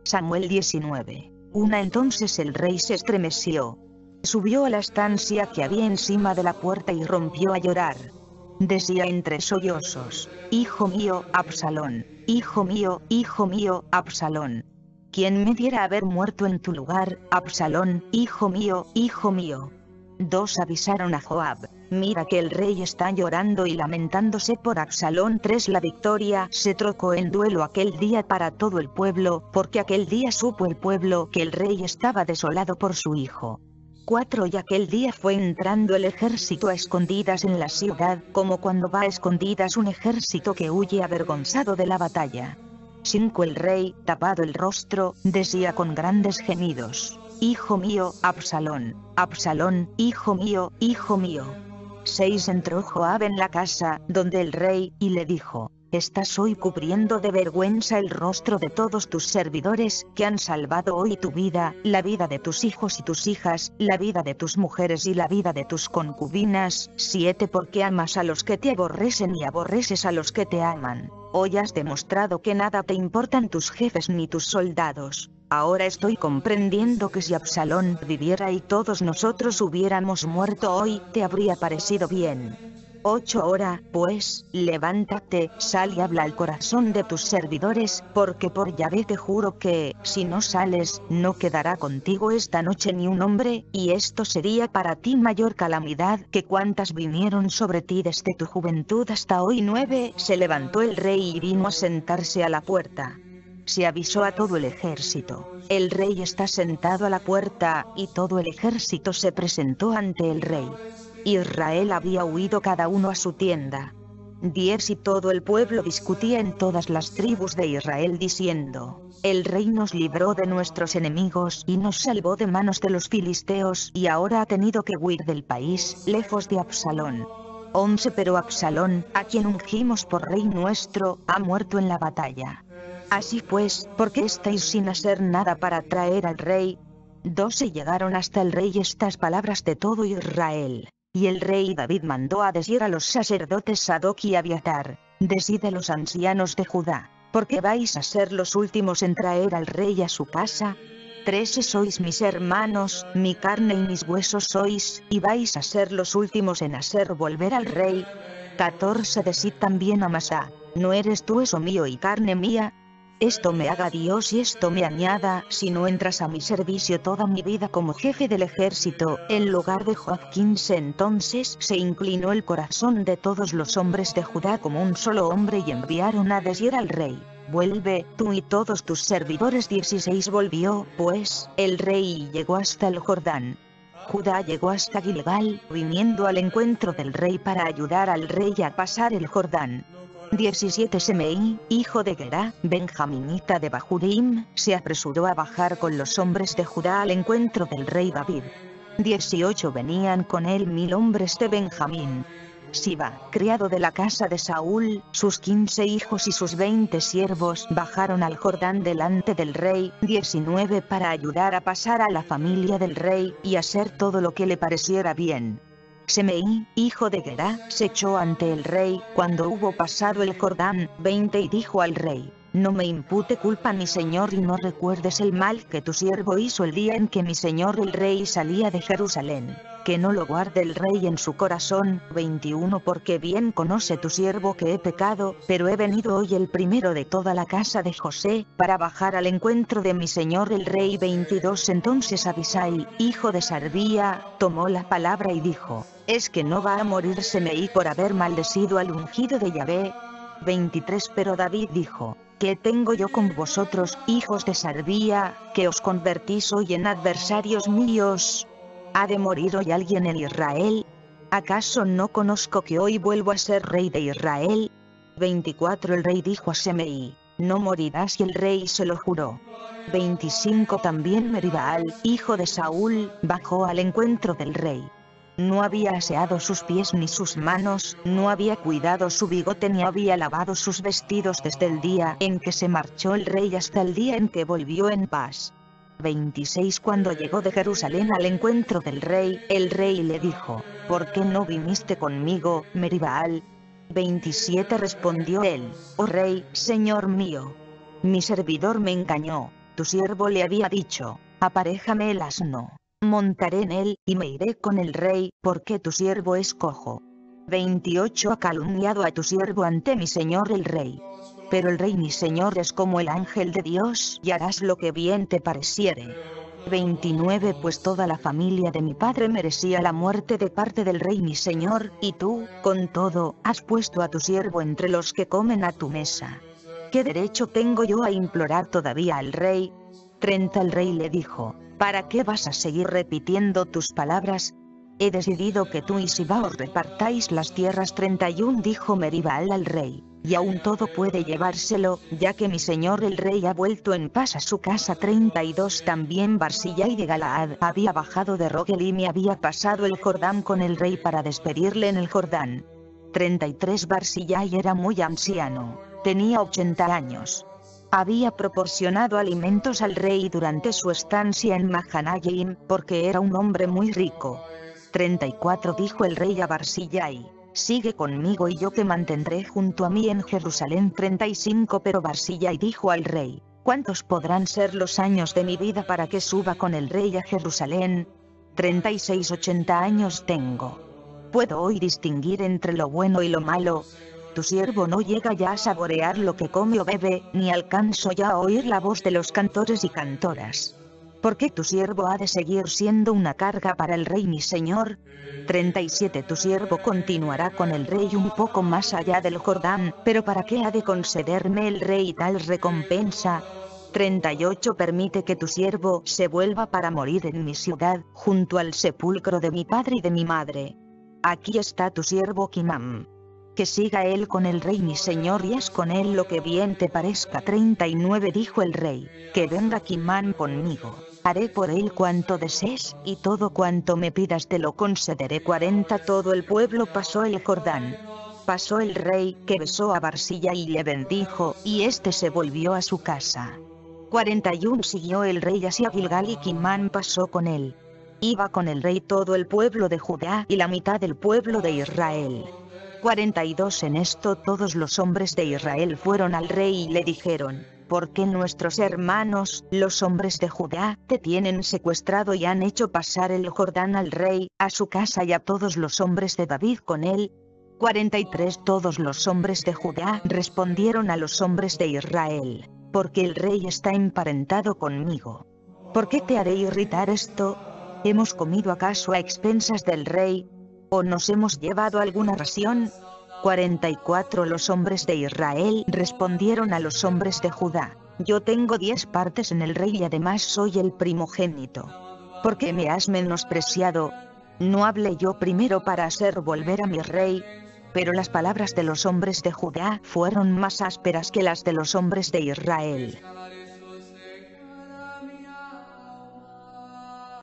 Samuel 19. Entonces el rey se estremeció. Subió a la estancia que había encima de la puerta y rompió a llorar. Decía entre sollozos: Hijo mío, Absalón, hijo mío, Absalón. ¿Quién me diera haber muerto en tu lugar, Absalón, hijo mío, hijo mío? 2 Avisaron a Joab: mira que el rey está llorando y lamentándose por Absalón. 3 La victoria se trocó en duelo aquel día para todo el pueblo, porque aquel día supo el pueblo que el rey estaba desolado por su hijo. 4 Y aquel día fue entrando el ejército a escondidas en la ciudad, como cuando va a escondidas un ejército que huye avergonzado de la batalla. 5 El rey, tapado el rostro, decía con grandes gemidos: Hijo mío, Absalón, Absalón, hijo mío, hijo mío. 6 Entró Joab en la casa, donde el rey, y le dijo: Estás hoy cubriendo de vergüenza el rostro de todos tus servidores, que han salvado hoy tu vida, la vida de tus hijos y tus hijas, la vida de tus mujeres y la vida de tus concubinas. 7 Porque amas a los que te aborrecen y aborreces a los que te aman. Hoy has demostrado que nada te importan tus jefes ni tus soldados. Ahora estoy comprendiendo que si Absalón viviera y todos nosotros hubiéramos muerto hoy, te habría parecido bien. 8 Ahora, pues, levántate, sal y habla al corazón de tus servidores, porque por Yahvé te juro que, si no sales, no quedará contigo esta noche ni un hombre, y esto sería para ti mayor calamidad que cuantas vinieron sobre ti desde tu juventud hasta hoy. 9 Se levantó el rey y vino a sentarse a la puerta. Se avisó a todo el ejército: el rey está sentado a la puerta, y todo el ejército se presentó ante el rey. Israel había huido cada uno a su tienda. 10 Y todo el pueblo discutía en todas las tribus de Israel diciendo: el rey nos libró de nuestros enemigos y nos salvó de manos de los filisteos, y ahora ha tenido que huir del país, lejos de Absalón. 11 Pero Absalón, a quien ungimos por rey nuestro, ha muerto en la batalla. Así pues, ¿por qué estáis sin hacer nada para traer al rey? 12 Llegaron hasta el rey estas palabras de todo Israel. Y el rey David mandó a decir a los sacerdotes Sadoc y Abiatar: decid a los ancianos de Judá: ¿por qué vais a ser los últimos en traer al rey a su casa? 13 Sois mis hermanos, mi carne y mis huesos sois, y vais a ser los últimos en hacer volver al rey. 14 Decid también a Amasa: ¿no eres tú hueso mío y carne mía? Esto me haga Dios y esto me añada, si no entras a mi servicio toda mi vida como jefe del ejército. En lugar de Joab 15 Entonces se inclinó el corazón de todos los hombres de Judá como un solo hombre y enviaron a decir al rey: vuelve, tú y todos tus servidores. 16 Volvió, pues, el rey y llegó hasta el Jordán. Judá llegó hasta Gilgal, viniendo al encuentro del rey para ayudar al rey a pasar el Jordán. 17 Semei, hijo de Gerá, benjaminita de Bahurim, se apresuró a bajar con los hombres de Judá al encuentro del rey David. 18 Venían con él 1000 hombres de Benjamín. Siba, criado de la casa de Saúl, sus 15 hijos y sus 20 siervos bajaron al Jordán delante del rey. 19 Para ayudar a pasar a la familia del rey, y hacer todo lo que le pareciera bien. Semei, hijo de Gerá, se echó ante el rey, cuando hubo pasado el Jordán. 20 Y dijo al rey: no me impute culpa mi señor y no recuerdes el mal que tu siervo hizo el día en que mi señor el rey salía de Jerusalén. Que no lo guarde el rey en su corazón. 21 Porque bien conoce tu siervo que he pecado, pero he venido hoy el primero de toda la casa de José, para bajar al encuentro de mi señor el rey. 22 Entonces Abisai, hijo de Sarbía, tomó la palabra y dijo: ¿es que no va a morir Semei por haber maldecido al ungido de Yahvé? 23 Pero David dijo: ¿qué tengo yo con vosotros, hijos de Sarbía, que os convertís hoy en adversarios míos? ¿Ha de morir hoy alguien en Israel? ¿Acaso no conozco que hoy vuelvo a ser rey de Israel? 24 El rey dijo a Semei: no morirás, y el rey se lo juró. 25 También Meribaal, hijo de Saúl, bajó al encuentro del rey. No había aseado sus pies ni sus manos, no había cuidado su bigote ni había lavado sus vestidos desde el día en que se marchó el rey hasta el día en que volvió en paz. 26 Cuando llegó de Jerusalén al encuentro del rey, el rey le dijo: ¿por qué no viniste conmigo, Meribaal? 27 Respondió él: oh rey, señor mío, mi servidor me engañó. Tu siervo le había dicho: aparéjame el asno, montaré en él, y me iré con el rey, porque tu siervo es cojo. 28 Ha calumniado a tu siervo ante mi señor el rey. Pero el rey mi señor es como el ángel de Dios, y harás lo que bien te pareciere. 29 Pues toda la familia de mi padre merecía la muerte de parte del rey mi señor, y tú, con todo, has puesto a tu siervo entre los que comen a tu mesa. ¿Qué derecho tengo yo a implorar todavía al rey? 30 El rey le dijo: ¿para qué vas a seguir repitiendo tus palabras? He decidido que tú y Siba os repartáis las tierras. 31 Dijo Meribal al rey: y aún todo puede llevárselo, ya que mi señor el rey ha vuelto en paz a su casa. 32 También Barzillai de Galaad había bajado de Rogelim y había pasado el Jordán con el rey para despedirle en el Jordán. 33 Barzillai era muy anciano, tenía 80 años. Había proporcionado alimentos al rey durante su estancia en Mahanaim, porque era un hombre muy rico. 34 Dijo el rey a Barzillai: sigue conmigo y yo te mantendré junto a mí en Jerusalén. 35 Pero Barzillai dijo al rey: ¿cuántos podrán ser los años de mi vida para que suba con el rey a Jerusalén? 36 80 años tengo. ¿Puedo hoy distinguir entre lo bueno y lo malo? Tu siervo no llega ya a saborear lo que come o bebe, ni alcanzo ya a oír la voz de los cantores y cantoras. ¿Por qué tu siervo ha de seguir siendo una carga para el rey mi señor? 37 Tu siervo continuará con el rey un poco más allá del Jordán, pero ¿para qué ha de concederme el rey tal recompensa? 38 Permite que tu siervo se vuelva para morir en mi ciudad, junto al sepulcro de mi padre y de mi madre. Aquí está tu siervo Kimam. Que siga él con el rey mi señor y haz con él lo que bien te parezca. 39 Dijo el rey: que venga Kimam conmigo. Haré por él cuanto desees, y todo cuanto me pidas te lo concederé. 40 Todo el pueblo pasó el Jordán. Pasó el rey, que besó a Barzillai y le bendijo, y éste se volvió a su casa. 41 Siguió el rey hacia Gilgal y Kimam pasó con él. Iba con el rey todo el pueblo de Judá y la mitad del pueblo de Israel. 42 En esto todos los hombres de Israel fueron al rey y le dijeron: ¿por qué nuestros hermanos, los hombres de Judá, te tienen secuestrado y han hecho pasar el Jordán al rey, a su casa y a todos los hombres de David con él? 43 Todos los hombres de Judá respondieron a los hombres de Israel: porque el rey está emparentado conmigo. ¿Por qué te haré irritar esto? ¿Hemos comido acaso a expensas del rey? ¿O nos hemos llevado alguna ración? 44 Los hombres de Israel respondieron a los hombres de Judá: yo tengo 10 partes en el rey y además soy el primogénito. ¿Por qué me has menospreciado? ¿No hablé yo primero para hacer volver a mi rey? Pero las palabras de los hombres de Judá fueron más ásperas que las de los hombres de Israel.